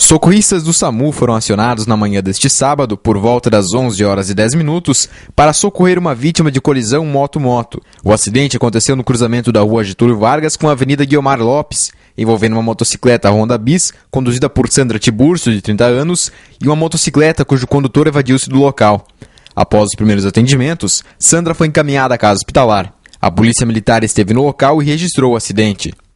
Socorristas do SAMU foram acionados na manhã deste sábado, por volta das 11h10, para socorrer uma vítima de colisão moto-moto. O acidente aconteceu no cruzamento da rua Getúlio Vargas com a Avenida Guiomar Lopes, envolvendo uma motocicleta Honda Bis, conduzida por Sandra Tiburcio, de 30 anos, e uma motocicleta cujo condutor evadiu-se do local. Após os primeiros atendimentos, Sandra foi encaminhada à casa hospitalar. A polícia militar esteve no local e registrou o acidente.